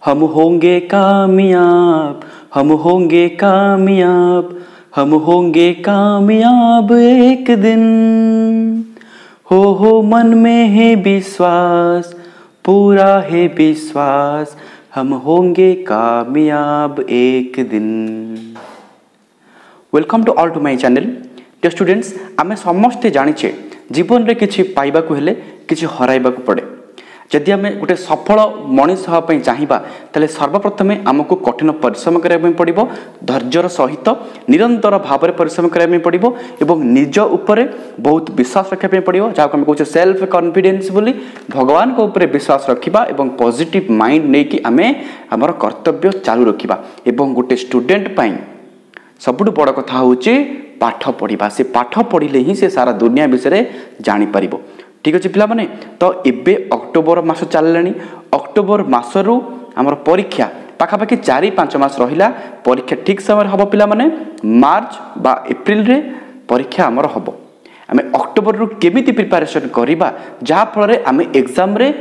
हम होंगे कामयाब, हम होंगे कामयाब, हम होंगे कामयाब एक दिन। हो मन में है विश्वास, पूरा है विश्वास, हम होंगे कामयाब एक दिन। Welcome to all to my channel. Dear students, आमे समस्ते जानिछे जीवन रे किछि पाइबाकु हेले किछि हराइबाकु पड़े। जदि आमे गोटे सफल मनीष हवा पई चाहिबा तले सर्वप्रथम आमको कठिन परिश्रम करिया पड़िबो, धैर्यर सहित निरंतर भाव परिश्रम करिया पड़िबो एवं निज उपरे बहुत विश्वास रखिया पड़िबो, जाको हम कहूचे सेल्फ कॉन्फिडेंस बोली। भगवान को ऊपर विश्वास रखिबा एवं पॉजिटिव माइंड नै कि आमे हमर कर्तव्य चालू रखिबा। एवं गोटे स्टूडेंट पई सबुठ बड़ कथा होची पाठ पढ़िबा। से पाठ पढ़िले ही से सारा दुनिया विषय जानि परिबो। ठीक अच्छे पिला माने, तो एबे अक्टोबर मास चललानी। अक्टोबर मासरू आमर परीक्षा पाखापाखि 4-5 मास रहिला। परीक्षा ठीक समय हम पिला माने मार्च बा एप्रिल रे परीक्षा आमर हम। आमे अक्टोबर रु केमिति प्रिपरेशन करिबा जहा फल रे आमे एग्जाम रे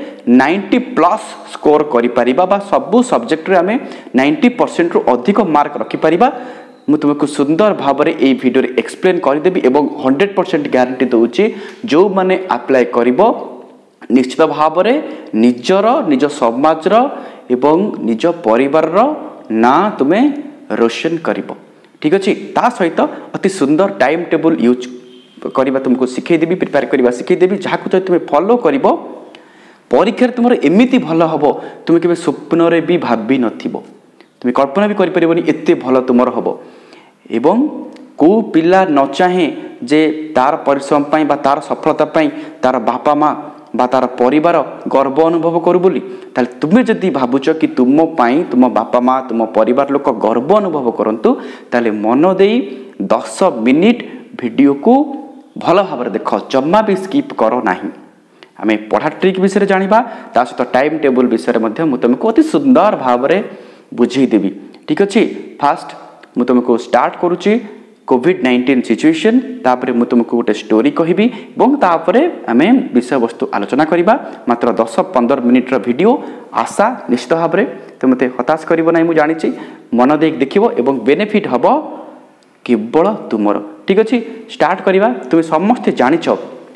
90+ स्कोर करि परिबा बा सबु सब्जेक्ट रे आमे 90% रु अधिक मार्क रखि परिबा। मु तुमको सुंदर भाव में ये वीडियो रे एक्सप्लेन करदेवी एवं 100% ग्यारंटी दूची जो माने अप्लाई करिवो निश्चित भाव में निजर निज समाजर एवं निज परिवार ना तुम्हें रोशन करिवो। ठीक अच्छे, ता सहित अति सुंदर टाइम टेबल यूज करवा तुमको शिखेदेवी, प्रिपेयर करवा शिखेदेवी, जहाँ को तुम्हें फॉलो करिवो परीक्षा तुम एमती भल हम तुम्हें केवे स्वप्न रे भी भाभी नथिबो, तुम्हें कल्पना भी करिपरिबनी एते भल तुमर हबो। एवं को पिला न चाहे जे तार परिश्रम पाई बा तार सफलता पाई तार बापा माँ बा तार परिवार गर्व अनुभव करू बोली, ताले तुमे जदि भाबुच कि तुम पाई तुम बापा माँ तुम परिवार लोक गर्व अनुभव करंतु, ताले मन देई 10 मिनिट वीडियो को भल भाव देख, जम्मा भी स्किप करो नाही। आमे पढ़ा ट्रिक विषय जानिबा, ता सहित टाइम टेबल विषय मध्य मु तुमको अति सुंदर भाव में बुझेई देबी। ठीक अच्छे, फास्ट मु तुमको स्टार्ट करुच्ची कोविड-19 सिचुएशन, तापर मु तुमको गोटे स्टोरी कहबी और तापर आमे विषय वस्तु आलोचना करिबा। मात्र 10-15 मिनिट रो वीडियो। आशा निश्चित भाव में तुम मते हताश करिवो नै, मु जानिछि मन देख देखिवो एवं बेनिफिट हबो केवल तुमर। ठीक अच्छे, स्टार्ट करिबा। तुम समस्त जानिछ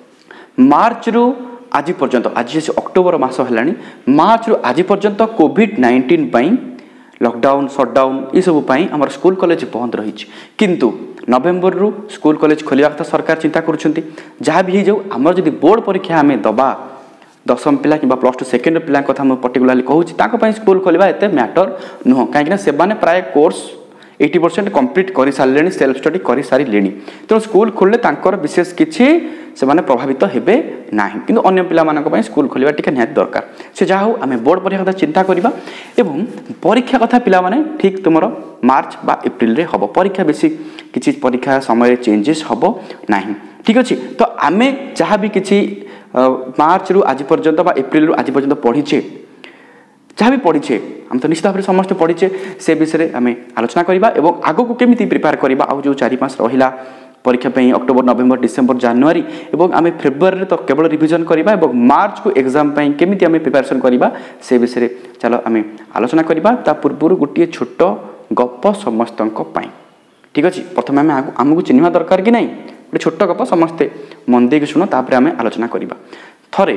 मार्च रु आज पर्यंत, आज अक्टोबर मास हेलानी, मार्च रु आज पर्यंत कोविड-19 पई लॉकडाउन शटडाउन ये सब आमर स्कूल कॉलेज बंद रही। किंतु नवेम्बर रु स्कूल कॉलेज खोलिया कथा सरकार चिंता करुछंती। जहाँ भी जाऊ आमर जदि बोर्ड परीक्षा आमे दबा 10वीं पिला कि +2 सेकेंड पिला कथा मैं पर्टिकुलाली कहूँ स्कूल खोलिबा एते मैटर नुह, कहीं से प्राय कोर्स 80% कंप्लीट कर सारे, सेल्फ स्टडी कर सारे। तेणु स्कूल खोलले विशेष किसी से प्रभावित हेबे नाही, किंतु अन्य पिला स्कूल खोलिबा टिके निहात दरकार। से जहाँ हो आम बोर्ड परीक्षा कथा चिंता करिबा एवं परीक्षा कथा पिला माने ठीक तुमर मार्च बा एप्रिल रे हबो। परीक्षा बेसी किसी परीक्षा समय चेंजेस हबो नाही। ठीक अच्छे, तो आमे जहाँ भी किसी मार्च रु आज पर्यंत बा एप्रिल रु आज पर्यंत पढ़ीचे, जहाँ भी पढ़ीचे आम तो निश्चित भाव में समस्त पढ़ीचे से विषय आम आलोचना करवा और आग को केमी प्रिपेयर करवा। आउ जो 4 मास रहा परीक्षा पे अक्टोबर नवेम्बर डिसेम्बर जानुआरी और आम फेब्रुआरी तो केवल रिविजन करवा और मार्च को एग्जाम केमी आम प्रिपेरेसन करवा से विषय चलो आम आलोचना करवा। ता पूर्व गोटे छोट गप समस्त। ठीक अच्छे, प्रथम आम आमको चिन्हवा दरकार कि नहीं, गोटे छोट गप समस्ते मन देख शुण, तापर आम आलोचना करवा। थरे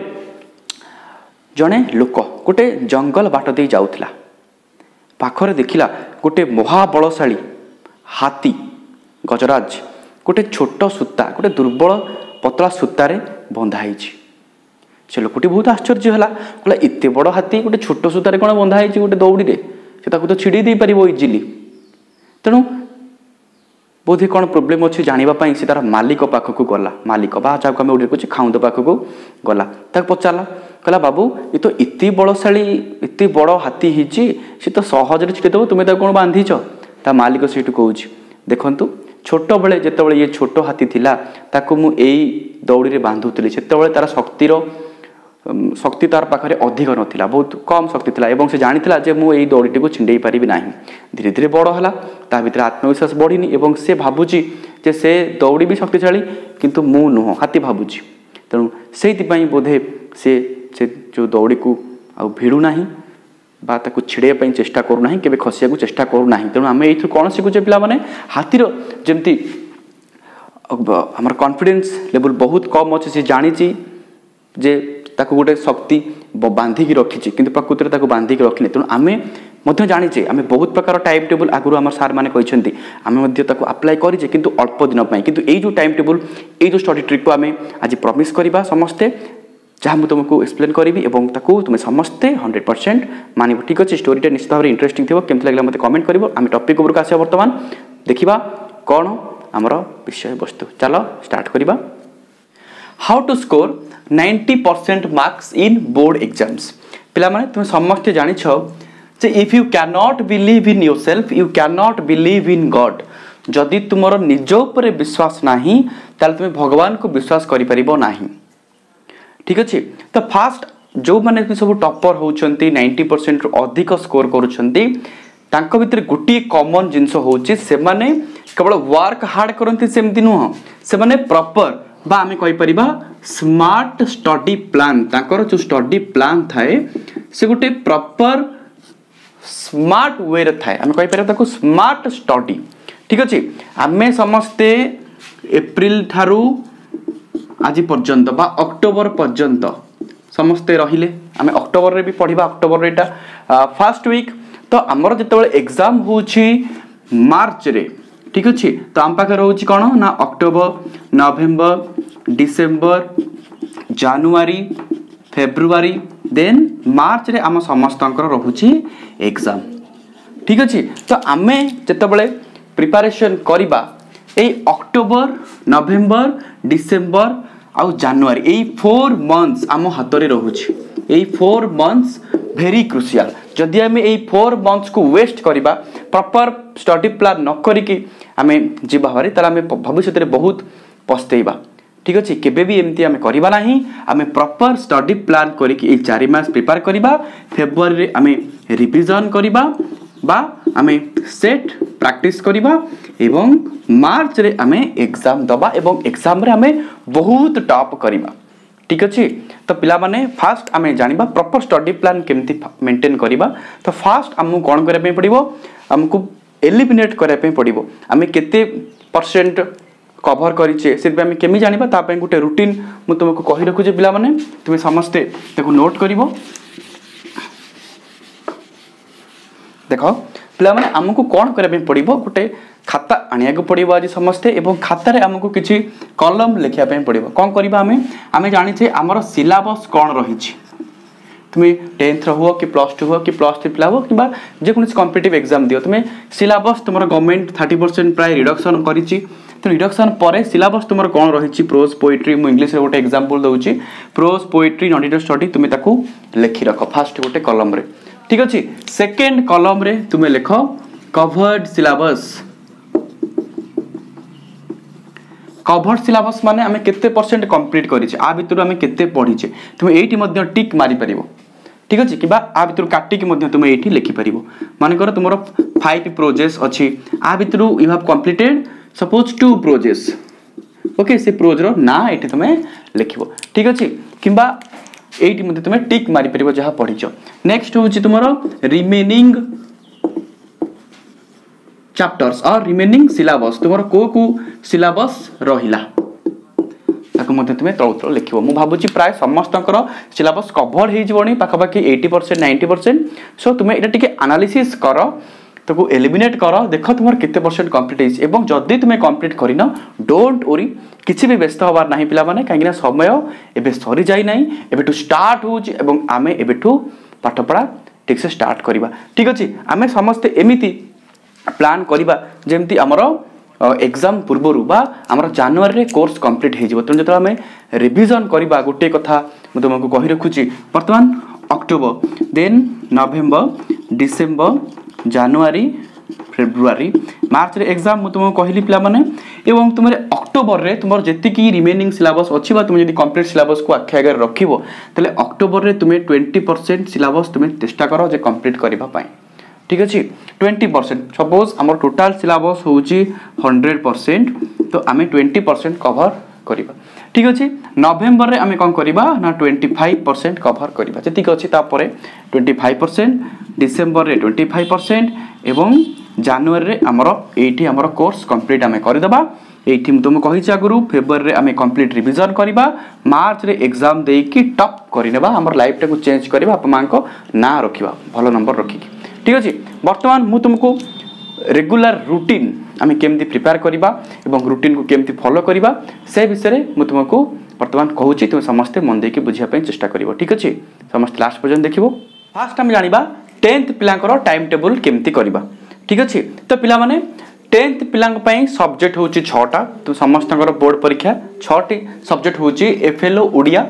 जड़े लोक गोटे जंगल बाट दे जाउथिला, पाखरे देखिला गोटे महाबलशाली हाथी गजराज गोटे छोट सूता गोटे दुर्बल पतला सूतारे बंधाई। से लोकटी बहुत आश्चर्य है, कहला एत बड़ हाथी गोटे छोट सूतारे कौन बंधाई गोटे दौड़ी रे, से ताकू तो छिड़ी दे पारिबो इजिली। तेणु बोधे कौन प्रोब्लेम अच्छी जानापी से तार मालिक पाखक गला, मालिक बा जहाँ आम ओडिया कहे खाउंद पाखक गला, पचारा कहला बाबू ये तो एत बलशाली एत बड़ हाथी होची, सी तो सहजरे छिड़ेदेव, तुम्हें कौन बांधिच। ता मालिक से कहूँ देखु छोट बेले जिते ये छोट हाथी थिला ताकू मु एई दौड़ी रे बांधुली, से तार शक्ति तार पाखे अधिक नाला, बहुत कम शक्ति थिला एवं से जानिथिला जे मु एई दौड़ीटी को छिंडे पारिबि नाही। धीरे धीरे बड़ है, ता भीतर आत्मविश्वास बढ़िनी एवं से भावुची जे से दौड़ी भी शक्तिशाली किंतु मु नुह हाथी भावुची। तेणु से बोधे से जो दौड़ी को आ भिड़ू नाही बा ताकू छिड़े चेष्टा करूना केबे खसिया को चेष्टा करूना तेणु आम ये कौन शिखुचे पे मैंने हाथीर जमती आमर कॉन्फिडेंस लेवल बहुत कम अच्छे सी जानी जे ताकू गोटे शक्ति बांधिकी रखी कि प्रकृति में बांधिकी रखी तेणु आम जाचे आम बहुत प्रकार टाइम टेबल आगुरी आम सार मैंने कहते आम अप्लाई करें कि अल्प दिन कि ये जो टाइम टेबल ये जो स्टडी ट्रिक को आम आज प्रमिश करवा समस्ते जहाँ मुझे तुमको एक्सप्लेन करी और तुम समस्ते 100% मानव ठीक अच्छे स्टोरीटा निश्चित भाव इंटरेस्टिंग थी केमती लगे मतलब कमेंट कर आम टॉपिक उपरको आसिया बर्तमान देखा कौन आमर विषय वस्तु चलो स्टार्ट करवा how to score 90% marks in board exams पिला माने तुम समस्ते जानिछ जे if you can not believe in yourself you can not believe in God जदि तुमर निज उपर विश्वास नाही ताल तुम भगवान को विश्वास करि परिबो नाही ठीक अच्छे तो फास्ट जो मैंने सब टॉपर होती 90% अधिक स्कोर करुँच भितर गोटे कॉमन जिनस होची से माने केवल वर्क हार्ड करती सेमती नुह से माने प्रॉपर बा आमे कहि परिबा स्मार्ट स्टडी प्लान ताकर जो स्टडी प्लान थाए से गोटे प्रॉपर स्मार्ट वे रे थाए आमे कहि परिबा ताको स्मार्ट स्टडी ठीक अच्छे आमे समस्ते एप्रिल थारू आज पर्यंत बा अक्टोबर पर्यंत समस्ते रहिले आमे अक्टोबर रे भी पढ़िबा अक्टोबर रेटा फर्स्ट वीक तो आमर जिते एग्जाम होची मार्च रे ठीक अच्छे तो आम पाखे रोची कौन ना October November December January February then March रे आम समस्त रोची एग्जाम ठीक अच्छे तो आमे जिते प्रिपरेशन करिबा ए अक्टोबर नवेम्बर डिसेम्बर आउ जानुआरी यही 4 मंथ्स आम हाथ में रोचे यही 4 मंथ्स भेरी क्रुशियल जदि आम यही 4 मंथ्स को वेस्ट करवा प्रॉपर स्टडी प्लान न करिकी आम जीवा भारी ताले भविष्य में बहुत पछतेबा ठीक अच्छे केबे भी एमती आम करवा नहीं आम प्रॉपर स्टडी प्लान करिकी 4 मास प्रिपेयर करवा फेब्रुआरी रे आम रिविजन करवा बा आमे सेट प्रैक्टिस करवा एवं मार्च रे आमे एग्जाम दबा एवं एग्जाम रे आमे बहुत टॉप करवा ठीक अच्छे तो पिला माने फास्ट आमे जानिबा प्रॉपर स्टडी प्लान केमती मेंटेन करवा तो फास्ट आमको कौन करबे पड़िबो हमको एलिमिनेट करबे पड़िबो आमे केते परसेंट कवर करिचे से आमे केमी जानिबा ता पय गुटे रूटीन मु तुमको कहि रखु जे पिला माने तुमे समस्ते ताको नोट करिवो देखो पिला माने आमको कौन करबे पड़िबो गोटे खाता आनिया को पड़िबो आज समस्ते एवं खाता रे आमको किछि कॉलम लिखिया पे पड़िबो कोन करबा आमे जानि छे हमर सिलेबस कोन रही छि तुमे 10th हो कि +2 हो कि +3 पिला हो किबा जे कोनस कॉम्पिटिटिव एग्जाम दियो तुमे सिलेबस तुमर गवर्नमेंट 30% प्राय रिडक्शन करिछि तो रिडक्शन पर सिलेबस तुमर कोन रही छि प्रोज पोएट्री मु इंग्लिश रे गोटे एग्जांपल दउछि प्रोज पोएट्री नॉट स्टडी तुमे ताकू लिखि रख फास्ट गोटे कॉलम रे ठीक अच्छे सेकेंड कॉलम रे तुम्हें लिख कवर्ड सिलेबस कवर्ड सिलेबस माने आमे केते परसेंट कंप्लीट करिचे आ भितर आमे केते पढिचे तुमे एठी मध्ये टिक मारी परिबो ठीक अच्छे कि आ भितर काटी कि मध्ये तुमे एठी लिखि परिबो माने कर तुमरो 5 प्रोजेक्ट्स अछि आ भितर you have completed suppose 2 projects okay से प्रोज रो ना एठी तुमे लिखिबो ठीक अच्छे किबा एटी मध्ये तुमे टिक मारी परिबो जहा पढिचो नेक्स्ट होची तुमरो रिमेनिंग चैप्टर्स और रिमेनिंग सिलेबस तुमरो को सिलेबस रहिला ताको मध्ये तुमे तळतळ लिखिबो मु भाबुची प्राय समस्तकर सिलेबस कवर हे जिवणी पाखापाखि 80% 90% सो तुमे एटा टिके एनालिसिस करो ताको एलिमिनेट करो देखो तुमर केते परसेंट कंप्लीट हेछि एवं जदी तुमे कंप्लीट करिनो डोंट वरी किछि भी व्यस्त होबार नाही पिला माने काहेकि समय एबे सरी जाई नाही एबे टू स्टार्ट होउछ एवं आमे एबे टू पाठ पढा ठीक से स्टार्ट करिबा ठीक अछि आमे समस्त एमिति प्लान करिबा जेमति हमरो एग्जाम पूर्वरु बा हमरो जनवरी रे कोर्स कंप्लीट हे जिवो त जतो आमे रिवीजन करिबा गोटे कथा म तुमको कहि रखुची वर्तमान अक्टोबर देन नवेम्बर डिसेम्बर जनवरी फेब्रुआरी मार्च रे एग्जाम मु तुमको कहली पिला माने एवं तुमरे अक्टोबर रे तुमर जेतिकी रिमेनिंग सिलेबस अछि बा तुम यदि कंप्लीट सिलेबस को आखे अगर रखिबो तले अक्टोबर रे तुमे 20% सिलेबस तुमे चेष्टा करो जे कंप्लीट करिबा पाए ठीक अछि 20% सपोज हमर टोटल सिलेबस होउची 100% तो आमे 20% कवर करिबा ठीक अछि नवेम्बर रे आमे कौन करिबा ना 25% कवर करिबा जति अछि तापर 25%, डिसेम्बर रे 25% एवं जनवरी रे हमरो एठी हमरो कोर्स कंप्लीट आमे करि दबा। एठी तुम कहि छ गुरु फेब्रुअरी रे आमे कंप्लीट रिवीजन करिबा, मार्च रे एग्जाम देई कि टॉप करिनेबा, हमर लाइफ टा को चेंज करिबा, आप मान को ना रखिबा भलो नंबर रखि। ठीक अछि, वर्तमान मु तुमको रेगुलर रूटीन आमे केमती प्रिपेयर करिबा एवं रूटीन को केमती फॉलो करिबा से विषय मु तुमको वर्तमान कहूची, तुम समस्त मन देकी बुझिया पे चेष्टा करिवो। ठीक अछि, समस्त लास्ट पर्यंत देखिवो। फास्ट हम जानिबा 10th पिलांकर टाइम टेबल केमती करिबा। ठीक अछि, तो पिला माने 10th पिलांक पई सब्जेक्ट होची 6टा, तो समस्तकर बोर्ड परीक्षा 6टी सब्जेक्ट होची FLO Odia,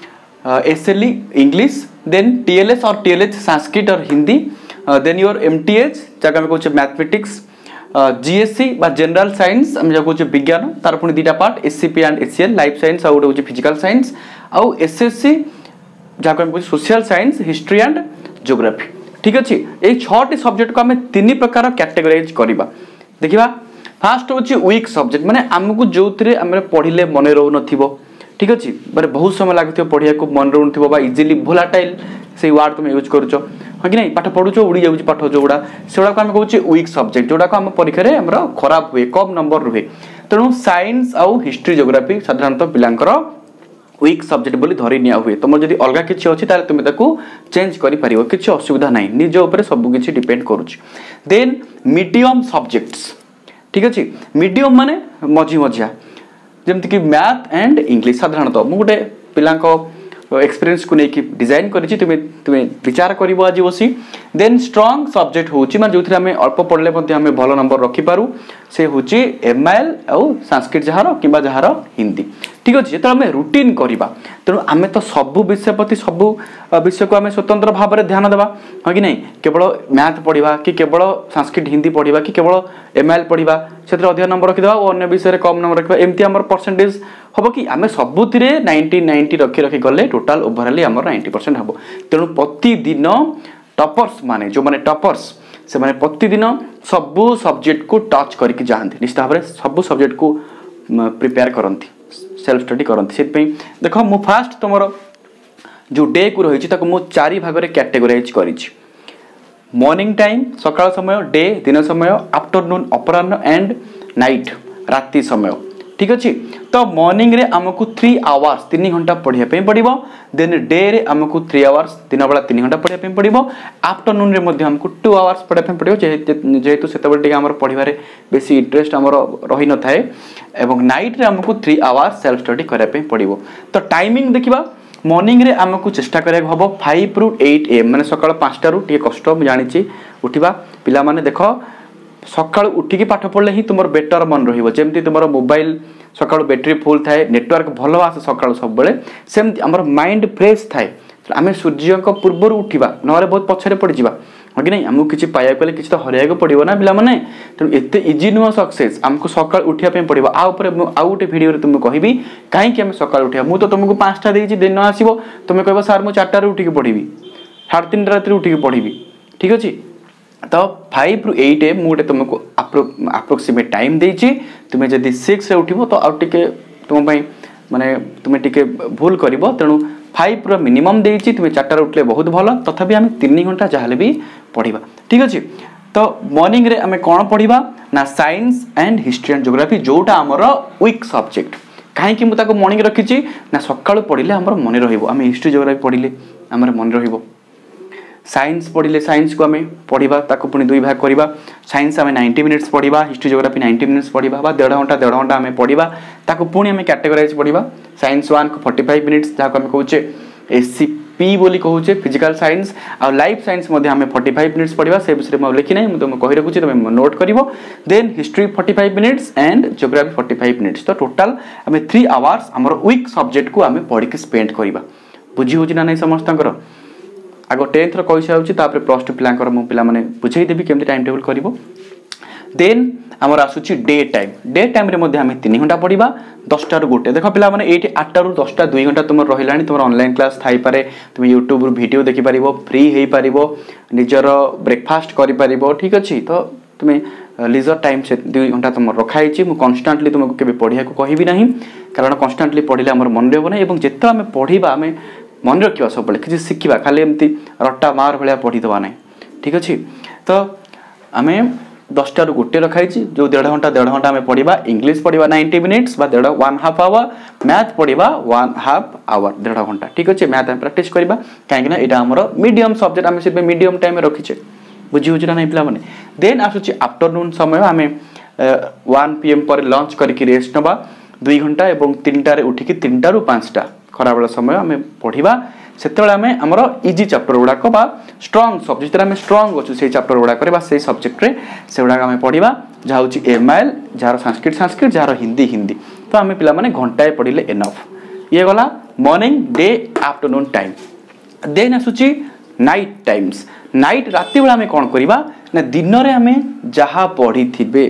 SLE English, then TLS और टीएलएच संस्कृत और हिंदी, देन योर एमटीएच जगह में कहूचे मैथमेटिक्स, जीएससी बा जनरल साइंस हम जो कहूचे विज्ञान, तार पुनी दीटा part SCP and HCL life science और होचे फिजिकल साइंस, आउ एसएससी जगह में कहूचे social science, history and geography. ठीक अछि, ए 6टी सब्जेक्ट को हमें 3 प्रकार कैटेगराइज करिबा। देखिबा फास्ट होची वीक सब्जेक्ट, माने हमकु जोतरे हमरे पढिले मने रहउ नथिबो। ठीक अछि, माने बहुत समय लागथिबो पढिया को मन रहउ नथिबो बा इजीली वोलाटाइल से वर्ड तुम यूज करूचो हाँ कि नहीं, पाठ पढ़ुचो उड़ी जाउची पाठ जोड़ा सेडा को हम कहूची वीक सब्जेक्ट, जोड़ा को हम परीक्षा रे हमरो खराब हुए, कम नंबर रुहे। तेणु साइंस आउ हिस्ट्री ज्योग्राफी साधारणतः पिलांकर वीक सब्जेक्ट बोली धरि निया हुए। तुम जदि अलगा किछि अछि ताले तुम ताकू चेंज करि परिबो, किछि असुविधा नाही, निज ऊपर सब किछि डिपेंड करूछि। Then medium subjects. ठीक अछि, मीडियम माने मझी मझिया जेमति कि मैथ एंड इंग्लिश साधारणतः मु गोटे पिलांको एक्सपीरियंस को लेकिन डिजाइन करिछि, तुमे विचार करिवो आज बसी। देन स्ट्रांग सब्जेक्ट होछि माने जोथि हमें अल्प पढले मध्ये हमें भलो नंबर रखि पारु, से होछि एमआईएल और संस्कृत जहार किबा जहार हिंदी। ठीक अछि, जेत हमें रूटीन करिबा तेणु आमे तो सब विषय प्रति सब विषय को हमें स्वतंत्र भाव में ध्यान देबा हाँ कि नहीं, केवल मैथ पढ़िबा कि केवल संस्कृत हिंदी पढ़िबा कि केवल एमआईएल पढ़िबा सेतिर अधिक नंबर रखिदेबा और अन्य विषय कम नंबर रखिबा, एमती हमर परसेंटेज हबो कि आमे सबुथिरे 90 रखि रखि गले टोटल ओवरऑल हमर 90% हबो। तेणु प्रतिदिन टॉपर्स माने जो माने टॉपर्स से माने प्रतिदिन सब सब्जेक्ट को टच करके जाते, निश्चित भाव में सब सब्जेक्ट को प्रिपेयर करती, सेल्फ स्टडी करती। से देखो मु फास्ट तुम जो डे को रही मु 4 भाग में कैटेगराइज करी। मॉर्निंग टाइम सकाळ समय, डे दिन समय, आफ्टरनून अपराह्न एंड नाइट रात्रि समय। ठीक अच्छे, तो मॉर्निंग रे आमको 3 आवर्स 3 घंटा पढ़िया पे पड़िबो, देन डे रे आमको 3 आवर्स दिन बेला 3 घंटा पढ़िया पे पड़िबो, आफ्टरनून रे मध्ये हमको 2 आवर्स पढ़िया पे पड़िबो, जेहेतु सेतबेले टिके हमर पढ़िबारे बेसी इंटरेस्ट हमर रही न थाए, एवं नाइट रे हमको 3 आवर्स सेल्फ स्टडी करिया पे पड़िबो। तो टाइमिंग देखिबा मॉर्निंग रे आमको चेष्टा करिया हबो 5 ରୁ 8 am माने सकाळ 5 टा रू टिके कष्ट म जानिछि उठिबा। पिला माने देखो सकाळ उठिकी पाठ पढ़ले ही तुमर बेटर मन रहिबो, जेमति तुमर मोबाइल सकाळ बैटरी फुल थाए, नेटवर्क भलो आसे सकाळ सब बेले, सेमति हमर माइंड फ्रेश थाए। आमे सूर्य को पूर्व उठिबा नहले बहुत पछरे पड़ जिबा हाँ कि नहीं, हमको किछि पाया कले किछि तो हरिया को पड़िबो ना पिला माने। तेणु एते इजी नुह सक्सेस, हमको सकाळ उठिया पे पड़िबो। आ ऊपर आ गोटे वीडियो रे तुमको कहबी काहे कि हम सकाळ उठिया, मु तो तुमको 5टा देइछि दिन आसीबो, तुमे कहबो सर मु 4टा रे उठिकी पढ़िबी, 3:30 रात रे उठिकी पढ़िबी। ठीक अछि, तो 5 ରୁ 8 am मुझे तुमको अप्रोक्सीमेट टाइम देइछि, तुमे जदि 6 रे उठिबो तो आ टिके तुम पई माने तुमे टिके भूल करिवो। तेणु 5 रो मिनिमम देइछि, तुमे 4टा रे उठले बहुत भलो, तथापि हम 3 घंटा जाहले भी पढ़िबा। ठीक अछि, तो मॉर्निंग रे हमें कोन पढ़िबा ना science and history and geography, जोटा हमर वीक सब्जेक्ट। काहे कि मु ताको मॉर्निंग रखिछि ना सकाळ पढ़िले हमर मने रहिबो, हम हिस्ट्री ज्योग्राफी पढ़िले हमर मने रहिबो। साइंस पढ़िले साइंस को हमें पढ़िबा, ताको पुनी 2 भाग करिबा। साइंस हमें 90 मिनिट्स पढ़िबा, हिस्ट्री ज्योग्राफी 90 मिनिट्स पढ़िबा बा 1.5 घंटा हमें पढ़िबा, ताको पुनी हमें कैटेगराइज पढ़िबा। साइंस 1 को 45 मिनिट्स जाको हमें कहूचे एससीपी बोली कहूचे फिजिकल साइंस, और लाइफ साइंस मध्ये हमें 45 मिनिट्स पढ़िबा। से विषय में लिखि नै, तुम कहि रखुची तुम नोट करिवो। Then history 45 minutes and geography 45 minutes. तो टोटल हमें 3 आवर्स हमर वीक सब्जेक्ट को हमें पढ़ी के स्पेंड करिबा। बुझी होची ना नै समस्तंकर? आगो 10th रो कहि साउची, तापर +2 पिलांकर मु पिला माने बुझेई देबी केमति टाइम टेबल करिवो। देन हमर आसुची डे टाइम रे मध्ये हमें 3 घंटा पढ़िबा 10टा ରୁ 1। देखो पिला माने 8टा ରୁ 10टा 2 घंटा तुम रहिलानी, तुम ऑनलाइन क्लास थाई पारे, तुम YouTube रो वीडियो देखि परिबो, फ्री हेई परिबो, निजर ब्रेकफास्ट करि परिबो। ठीक अछि, तो तुम लीजर टाइम से 2 घंटा तुम रखाइछि, मु कांस्टेंटली तुमको केबे पढ़िया को कहिबी नाही। कारण कन्स्टान्टली पढ़ले आम मन रहा ना जिते आम पढ़ा आम मन रखा सब किसी शिखा खाली एमती रट्टा मार भाया पढ़ीदवा ना ठीक अच्छे। तो आम 10टा ରୁ 1 रखाई जो 1.5 घंटा आम पढ़ा इंग्लिश पढ़ा 90 मिनिट्स बा 1.5 आवर मैथ पढ़ा 1.5 आवर 1.5 घंटा ठीक अच्छे। मैथ आम प्रैक्टिस करवा कहीं यहाँ आम मीडियम सब्जेक्ट आम से मीडियम टाइम रखीचे बुझी हो ना पिला माने। देन आसूँ आफ्टरनून समय आम 1 PM पर लंच करके रेस्ट नवा 2 घंटा और 3टार उठिकी 3टा ରୁ 5टा खराबेल समय आम पढ़ा से आम आमर इजी चैप्टर गुड़ाक स्ट्रंग सब्जेक्ट आम स्ट्रंग अच्छे से चैप्टर गुड़ाक से सब्जेक्ट से गुड़ाक आम पढ़ा जहाँ हूँ MIL जार संस्कृत जार हिंदी हिंदी तो आम पिला माने घंटाए पढ़ले एनफ ये गला morning day afternoon time. Then आसूची नाइट टाइम्स नाइट राति बेला आम कौन करवा ना दिन में आम जहाँ पढ़ी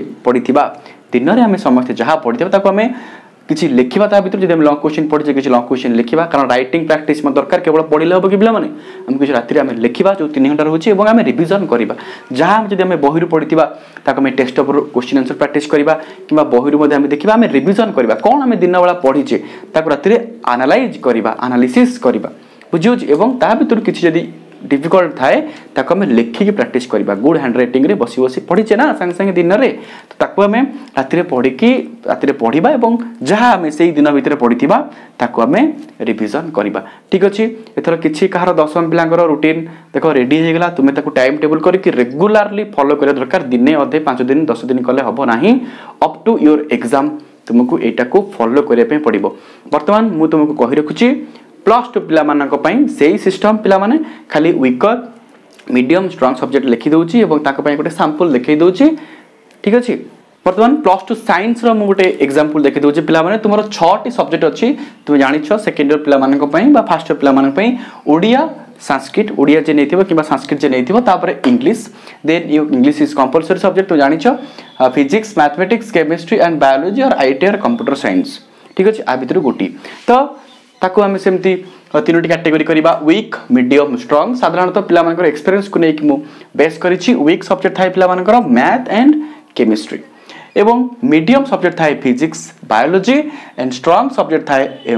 दिन में आम समस्ते जहाँ पढ़ी आम किसी लिखा ता भर जब लंग क्वेश्चन पढ़े किसी लंग क्वेश्चन लिखा कारण राइटिंग प्रैक्टिस दरकार केवल पढ़ले हम कि पाने आम किसी राति आम लिखा जो 3 घंटा रोचे आम रिविजन करवा जहाँ जब आम बही पढ़ी आम test paper question answer practice करवा कि बही आम देखा आम रिविजन करवा कौन आम दिन बेला पढ़ीचे राति एनालाइज करवा एनालिसिस करवा बुझे ता भर किसी जदि डिफिकल्ट थाए ताको हमें लिखिकी प्रैक्टिस करवा गुड हैंड राइटिंग रे बसी बसी पढ़ीचे ना सांगे सांगे दिन में तो ताको हमें राति पढ़ी राति पढ़ा और जहाँ आम से दिन भितर पढ़ी ताको हमें रिविजन करवा ठीक अच्छे। एथर किसी कहार 10वीं पिलांकर रूटीन देख रेडी होगा तुम्हें ताको टाइम टेबल करके रेगुलारली फॉलो करा दरकार दिने अधे 5 दिन 10 दिन कले हम ना अप टू योर एग्जाम तुमको यहाँ को फॉलो करने पड़ो। बर्तमान मुझे तुमको कही रखुची +2 पिला मानक पई सेही सिस्टम पिला माने खाली वीकर मीडियम स्ट्रांग सब्जेक्ट लिखि दउची एवं ताको पई गोटे सैंपल देखै दउची ठीक अछि। बर्तमान +2 साइंस रो मु गोटे एग्जांपल देखै दउची पिला माने तुमरो 6टी सब्जेक्ट अछि तुम जानि छ सेकेंड इयर पिला मानक पई बा फर्स्ट इयर पिला मानक पई ओडिया संस्कृत ओडिया जे नैथिबो किबा संस्कृत जे नैथिबो तापर English then you English is compulsory subject तुम जानि छ physics mathematics chemistry and biology और आईटी और कंप्यूटर साइंस ठीक अछि। आ भितर गोटी तो ताको आम सेमती 3टी कैटेगरी करवा वीक मीडियम स्ट्रंग साधारणतः पिला मानकर एक्सपीरियंस को लेकिन मु बेस करिछि वीक सब्जेक्ट थाए पिला मानकर मैथ एंड केमिस्ट्री एवं मीडियम सब्जेक्ट थाए physics biology and strong subject थाए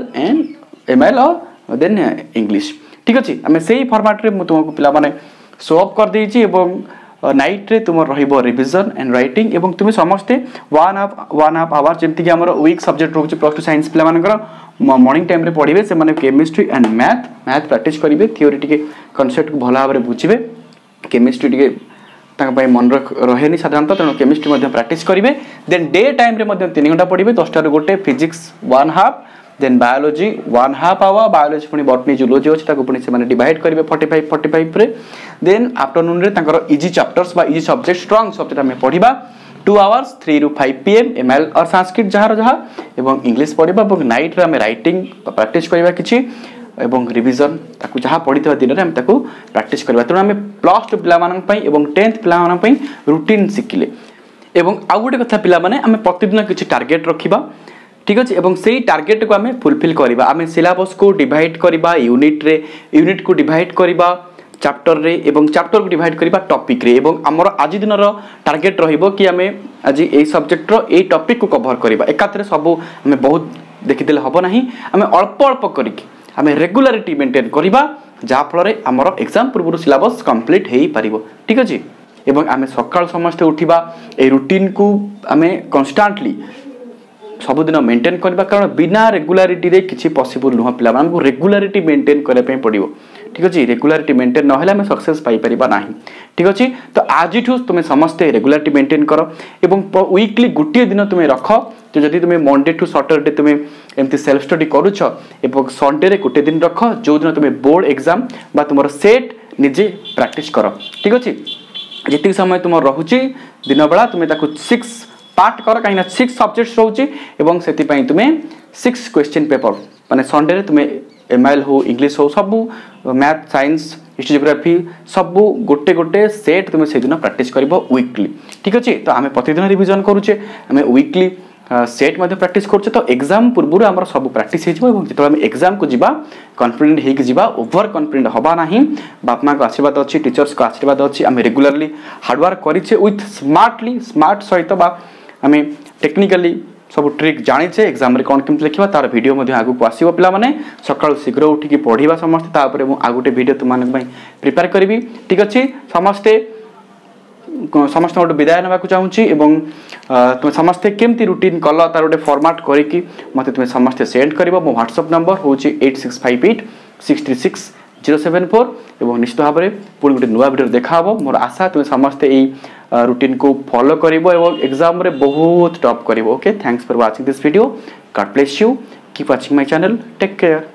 MIL और देन इंग्लिश ठीक अच्छे। आम से ही फॉर्मेट रे मु तुमको पिला माने शो अप कर देछि एवं नाइट रे तुम रहिबो रिविजन एंड राइटिंग एवं तुम समस्ते 1.5 आवर जेमति कि हमर वीक सब्जेक्ट रोचे +2 साइंस पिला मानकर मॉर्निंग टाइम रे पढ़िबे से माने केमिस्ट्री एंड मैथ प्रैक्टिस करिवे थ्योरी टिके कांसेप्ट को भला भाबरे बुझिबे केमिस्ट्री टिके तांका पई मन रहेनी साधारणतः तेणु केमिस्ट्री मध्य प्रैक्टिस करिवे। देन डे टाइम रे मध्य 3 घंटा पढ़िबे 10टा ରୁ 1 physics 1.5 then biology 1.5 hour biology पुनी बॉटनी जूलॉजी अछि ताको पुनी से माने डिवाइड करिवे 45 रे। देन आफ्टरनून रे तांकर इजी चैप्टर्स बा इजी सब्जेक्ट स्ट्रांग सब्जेक्ट हमें पढ़िबा 2 आवर्स 3 ରୁ 5 PM MIL और संस्कृत जहाँ एवं इंग्लिश पढ़ा और नाइट रे राइटिंग प्रैक्टिस करवा किसी एवं रिविजन ताकू जहाँ पढ़ी दिन में ताकू प्रैक्टिस करवा तेणु आम +2 पिला मानक पई एवं 10th पिला मानक पई रूटीन शिखिले एवं आउ गोटे कथा पिला माने आम प्रतिदिन किसी टार्गेट रखिबा ठीक अच्छे एवं से टार्गेट को आम फुलफिल करवा आम सिलेबस को डिवाइड करवा यूनिट को डिवाइड करवा चैप्टर रे एवं चैप्टर को डिवाइड करवा टॉपिक रे एवं हमर आज दिन रो टार्गेट रहिबो कि आमे आज ए सब्जेक्ट रो ए टॉपिक को कवर करवा एकाथरे सब आमे बहुत देखि देले हबो नाही आमे अल्प अल्प करिकि आमे रेगुलारिटी मेंटेन करवा जा फल रे हमर एग्जाम पूर्व सिलेबस कंप्लीट हेई परिबो ठीक अछि। एवं आमे सकाळ समस्त उठिबा ए रूटीन को आमे कांस्टेंटली सबुदिन मेंटेन करवा कारण बिना रेगुलारिटी रे किछि पॉसिबल नुह पिला मानकु रेगुलारिटी मेंटेन करे पे पड़िबो ठीक अच्छे। रेगुलारिटी मेंटेन ना हमें सक्सेस पाई परिबा नाही ठीक अच्छे। तो आज तुम समस्ते रेगुलारिटी मेंटेन कर एवं वीकली गोटे दिन तुम्हें रख तो जदि तुम्हें मंडे टू सैटरडे तुम्हें एमती सेल्फ स्टडी करुछ एवं संडे रे गोटे दिन रख जो दिन तुम्हें बोर्ड एग्जाम बा तुम सेट निजे प्रैक्टिस कर ठीक अच्छे। जी समय तुम रोचे दिन बेला तुम्हें 6 पार्ट कर कहीं 6 सब्जेक्ट्स रोचे एवं से तुम्हें 6 क्वेश्चन पेपर माने संडे रे तुम्हें MIL हो इंग्लिश हो सब मैथ साइंस हिस्ट्री जियोग्राफी सब गोटे गोटे सेट तुम्हें से दिन प्रैक्टिस कर वीकली ठीक अच्छे। तो आम प्रतिदिन रिविजन करुचे आम वीकली सेट प्रैक्टिस करुचे तो एग्जाम पूर्व आम सब प्रैक्टिस हो जो एग्जाम को जीवा कॉन्फिडेंट होगा ओवर कॉन्फिडेंट हवा ना बाप माँ को आशीर्वाद अच्छी टीचर्स को आशीर्वाद अच्छी आम रेगुलारली हार्डवर्क करें विथ स्मार्ट सहित आम टेक्निकली सब ट्रिक जाचे एग्जाम कौन केमती लिखा तार भिड आगे को आसो पे सका शीघ्र उठिक पढ़ा समस्ते आ गोटे भिड तुम प्रिपेयर करी ठीक अच्छे समस्ते समस्त गोटे विदाय ना चाहूँगी तुम समस्ते केमती रुटीन कल तार गोटे फॉर्मेट करके मत तुम समस्ते सेंड कर मो व्हाट्सएप नंबर हूँ 8658636074 और निश्चित भाव में पुणी गोटे नुआ भिडियो देखा मोर आशा तुम समस्ते यही रूटीन को फॉलो कर एग्जाम रे बहुत टॉप कर okay thanks for watching this video God bless you keep watching my channel take care.